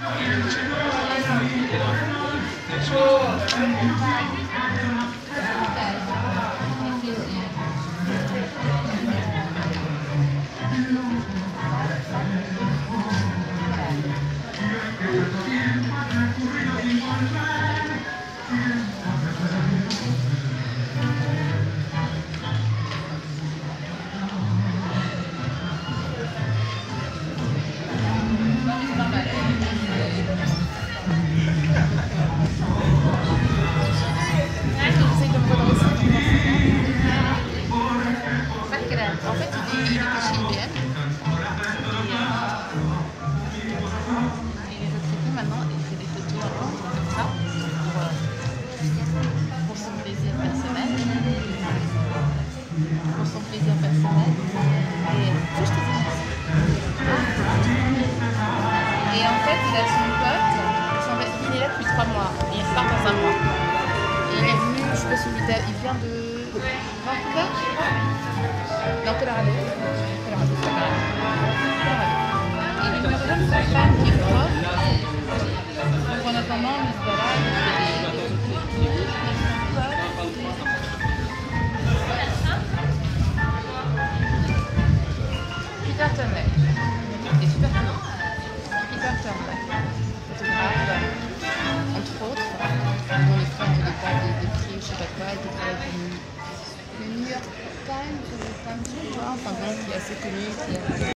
En fait, il était chez IBM. Et il les a traités maintenant et il fait des photos comme ça pour son plaisir personnel. Pour son plaisir personnel. Et je te dis merci. Et en fait, il a son pote, il est là depuis 3 mois. Et il repart dans un mois. Et il est venu, je sais pas si il vient de Vancouver, je crois. Dans Colorado. Colorado. Et il me rejoint sa femme qui est prof. Donc en attendant, il se balade, il fait des Peter Turnley. Il est super connu. Peter Turnley. Photographe, entre autres, dont les frères n'avaient pas des prix, je sais pas quoi, il était travaillé pour le New York Times, enfin bon, qui est assez connu,